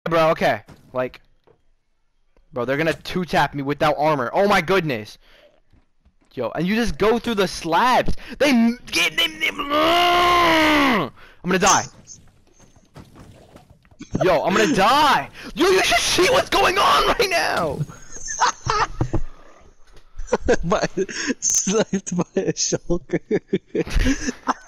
bro, okay. Like, bro, they're gonna two-tap me without armor. Oh my goodness. Yo, and you just go through the slabs. I'm gonna die. Yo, I'm gonna die. Yo, you should see what's going on right now. Sniped by a shulker.